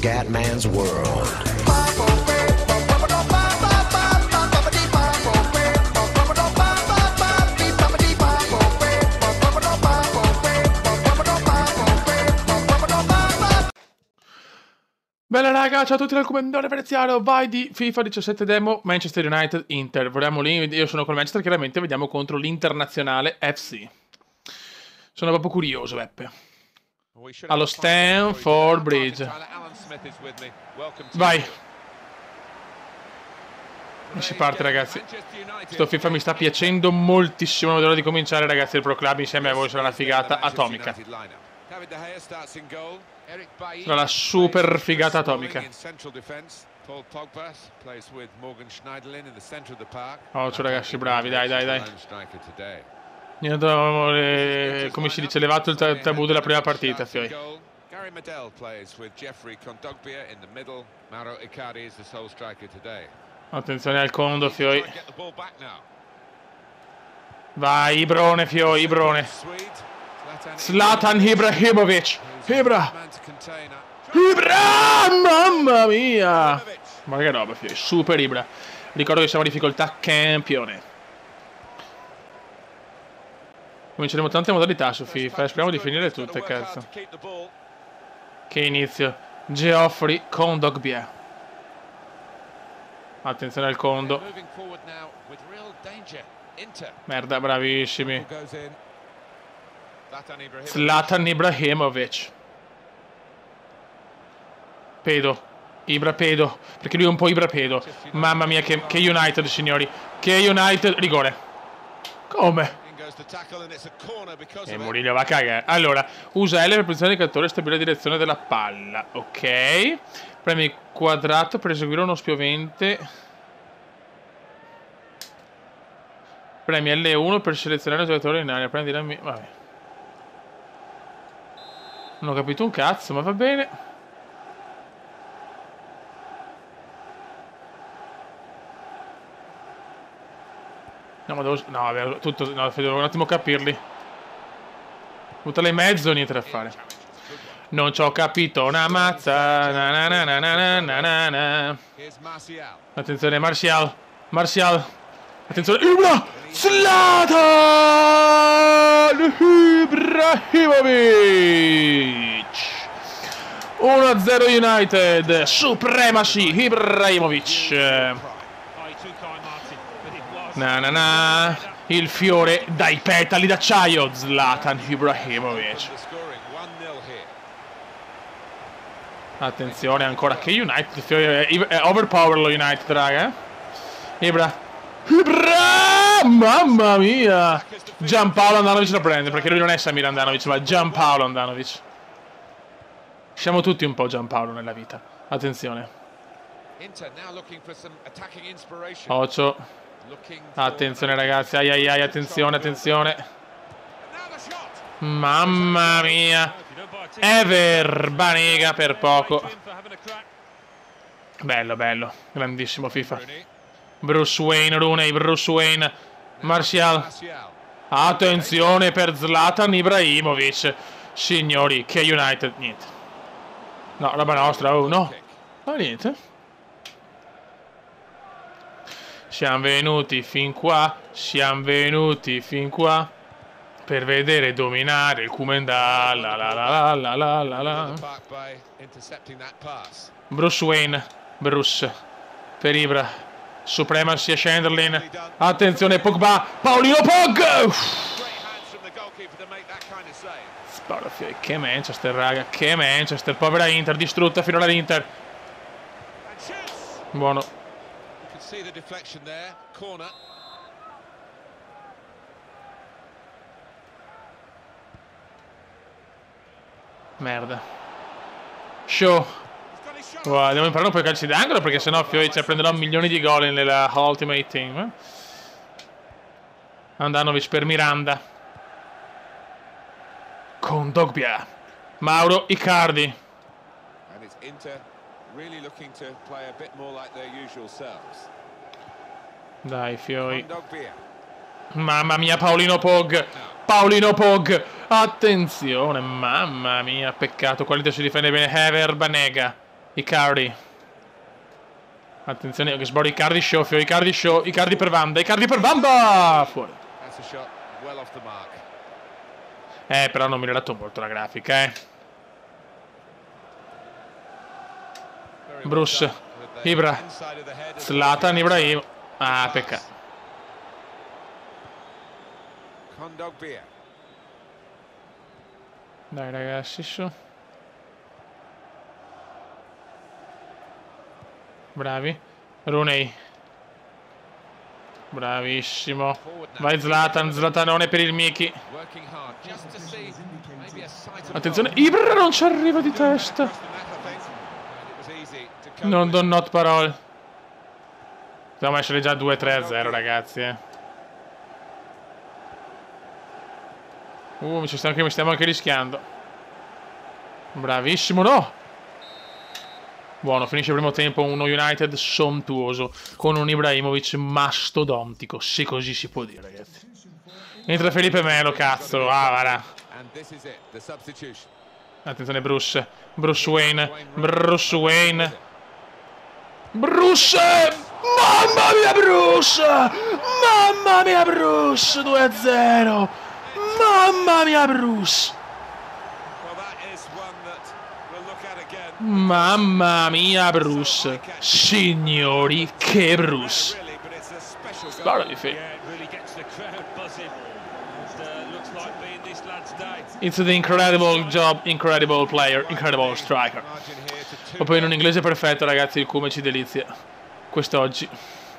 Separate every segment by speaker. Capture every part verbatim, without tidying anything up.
Speaker 1: Scatman's World.
Speaker 2: Bella raga, ciao a tutti dal commendatore veneziano, vai di FIFA diciassette demo, Manchester United, Inter. Vogliamo lì, io sono col Manchester, chiaramente vediamo contro l'Internazionale F C. Sono proprio curioso, Beppe. Allo Stamford Bridge. Vai. E si parte ragazzi. Sto FIFA mi sta piacendo moltissimo, non vedo l'ora di cominciare ragazzi, il Pro Club insieme a voi sarà una figata atomica. Sarà la super figata atomica. Oh, ciao ragazzi, bravi, dai, dai, dai. Niente, eh, come si dice, levato il ta tabù della prima partita, fioi. Attenzione al condo, fioi. Vai, Ibrone, fioi, Ibrone. Zlatan Ibrahimovic. Ibra. Ibra, mamma mia. Ma che roba, fioi, super Ibra. Ricordo che siamo a difficoltà campione. Cominceremo tante modalità su FIFA, speriamo di finire tutte, cazzo. Che inizio. Geoffrey Kondogbia. Attenzione al condo. Merda, bravissimi. Zlatan Ibrahimovic. Pedo. Ibra pedo. Perché lui è un po' Ibra pedo. Mamma mia, che, che United, signori. Che United. Rigore. Come? E Murillo va a cagare. Allora, usa L per posizionare il calciatore e stabilire la direzione della palla. Ok. Premi quadrato per eseguire uno spiovente. Premi L uno per selezionare il giocatore in area. Prendi la mia. Vabbè. Non ho capito un cazzo, ma va bene. No, ma devo... No, vabbè, tutto... No, devo un attimo capirli. Buttala in mezzo, niente da fare. Non ci ho capito una mazza. Na na na na na na na na. Attenzione, Martial. Martial. Attenzione, Ibra. Zlatan Ibrahimovic. uno a zero United. Supremacy Ibrahimovic. Na na na. Il fiore dai petali d'acciaio. Zlatan Ibrahimovic. Attenzione ancora che United. Fiore, eh, overpower lo United, raga. Ibra. Ibra. Mamma mia. Giampaolo Andanovic la prende. Perché lui non è Samir Andanovic, ma Giampaolo Andanovic. Siamo tutti un po' Giampaolo nella vita. Attenzione. Occhio. Attenzione ragazzi, ai ai ai, attenzione, attenzione. Mamma mia. Ever Banega per poco. Bello, bello, grandissimo FIFA. Bruce Wayne, Rooney, Bruce Wayne. Martial. Attenzione per Zlatan Ibrahimovic. Signori, che United, niente. No, roba nostra, oh no. Ma niente. Siamo venuti fin qua, siamo venuti fin qua per vedere dominare il Kumenda. La la la la la la la. Bruce Wayne, Bruce per Ibra, Supremacy a Schenderlin. Attenzione Pogba, Paolino Pog. Sparo, che Manchester raga, che Manchester, povera Inter, distrutta fino all'Inter. Buono. See the deflection there, corner. Merda. Show. Wow, andiamo a imparare un po' i calci d'angolo perché sennò Fiori cioè, prenderò milioni di gol nella Ultimate Team. Andanovic per Miranda. Kondogbia. Mauro Icardi. And it's Inter really looking to play a bit more like their usual selves. Dai Fiori. Mamma mia, Paolino Pog. Paolino Pog. Attenzione, mamma mia, peccato. Qualità si difende bene. Ever Banega. Icardi. Attenzione che sborra Icardi show, Icardi show, Icardi per Vanda, Icardi per Vanda! Fuori. Eh, però non mi ha dato molto la grafica, eh. Bruce, Ibra, Zlatan, Ibrahim. Ah, peccato. Dai ragazzi, su. Bravi. Rooney. Bravissimo. Vai Zlatan, Zlatanone per il Miki. Attenzione, Ibra non ci arriva di testa. Non do not parole. Stiamo essere già due tre a zero ragazzi, eh. Uh, mi stiamo, anche, mi stiamo anche rischiando. Bravissimo, no! Buono, finisce il primo tempo uno United sontuoso con un Ibrahimovic mastodontico, se così si può dire, ragazzi. Entra Felipe Melo, cazzo. Ah, guarda. Attenzione Bruce. Bruce Wayne. Bruce Wayne. Bruce! Mamma mia Bruce! Mamma mia Bruce! due a zero! Mamma mia Bruce! Mamma mia Bruce! Signori, che Bruce! Guarda di fe. It's the incredible job, incredible player, incredible striker. O poi in un inglese perfetto, ragazzi, il come ci delizia quest'oggi.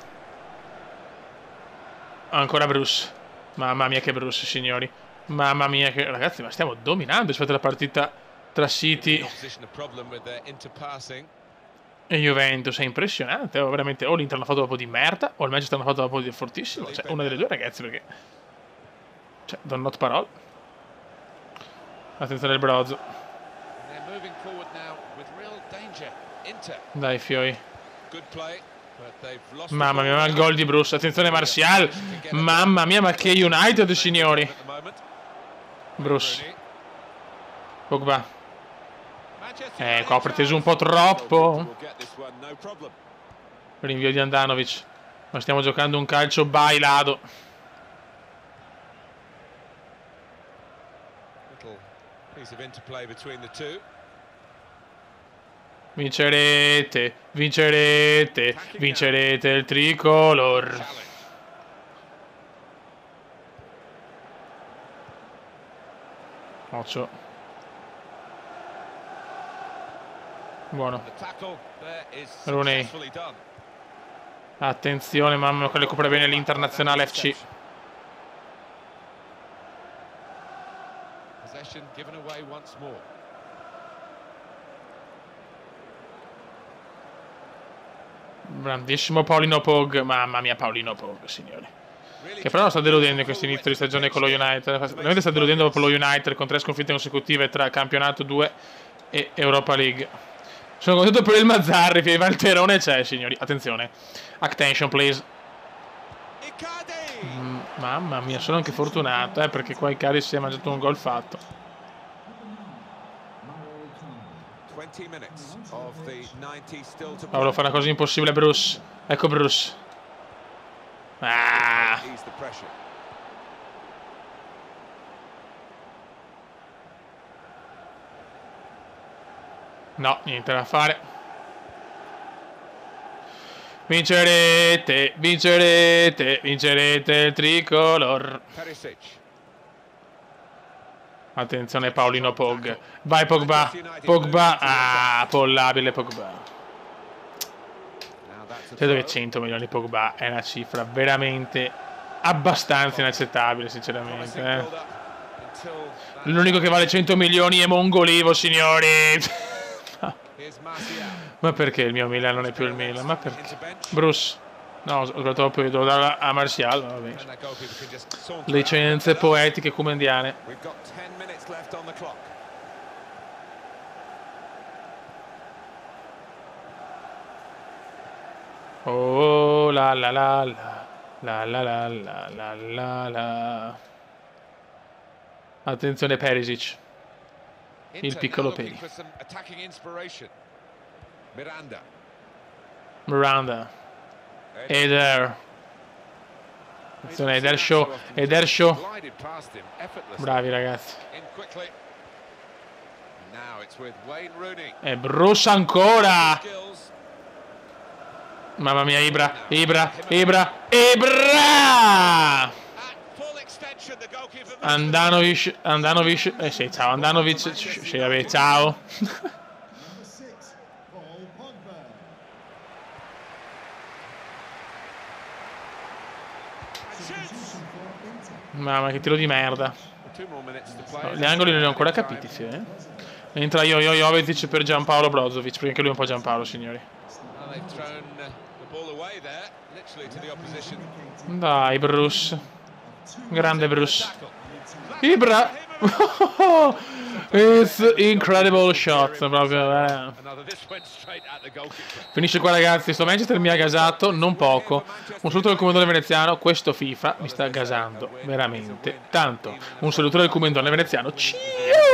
Speaker 2: Ancora Bruce. Mamma mia che Bruce, signori. Mamma mia che... Ragazzi, ma stiamo dominando rispetto alla partita tra City e Juventus. È impressionante, oh, veramente. O l'Inter l'ha fatto dopo di merda, o il Manchester l'ha fatto dopo di fortissimo. Cioè, una delle due, ragazzi, perché... Cioè, don't not parole. Attenzione al Brozo. Dai Fioi. Mamma mia, ma il gol di Bruce. Attenzione Martial. Mamma mia, ma che United, signori. Bruce. Pogba. Eh, qua ho preteso un po' troppo. Rinvio di Andanovic. Ma stiamo giocando un calcio bailado. Vincerete, vincerete, vincerete il tricolor. Occhio. Buono. Rooney. Attenzione, mamma mia, che le copre bene l'Internazionale F C. Grandissimo Paulino Pog. Mamma mia, Paulino Pog, signori. Che però sta deludendo in questo inizio di stagione con lo United. Veramente sta deludendo dopo lo United con tre sconfitte consecutive tra campionato due e Europa League. Sono contento per il Mazzarri, il Valterone c'è, signori. Attenzione. Attention, please. Mm, mamma mia, sono anche fortunato, eh, perché qua Icardi si è mangiato un gol fatto. Paolo fa una cosa impossibile, Bruce. Ecco Bruce. Ah. No, niente da fare. Vincerete, vincerete, vincerete il tricolor. Attenzione Paolino Pog. Vai Pogba. Pogba. Ah, pollabile Pogba. Credo che cento milioni di Pogba è una cifra veramente abbastanza inaccettabile, sinceramente. Eh. L'unico che vale cento milioni è Mongolivo, signori. Ma perché il mio Milan non è più il Milan? Ma perché? Bruce. No, ho sbagliato poi, devo darla a Martial. Vabbè. Licenze poetiche comendiane. Oh la la la la la la la la la la la. Attenzione Perisic. Il piccolo Peri. Miranda. Eder. Attenzione, Eder Show. Eder Show. Bravi ragazzi. E Bruce ancora. Mamma mia, Ibra, Ibra, Ibra, Ibra! Andanovic, Andanovic, eh sì, ciao, Andanovic, sì, vabbè, ciao. Mamma, che tiro di merda. No, gli angoli non li ho ancora capiti, sì, eh. Entra io, io, Jovetic per Giampaolo Brozovic, perché anche lui è un po' Giampaolo, signori. Dai, Bruce. Grande Bruce. Ibra. It's incredible shot. Proprio, eh. Finisce qua ragazzi. Sto Manchester mi ha gasato, non poco. Un saluto del commendatore veneziano. Questo FIFA mi sta gasando veramente tanto. Un saluto del commendatore veneziano. Ciao.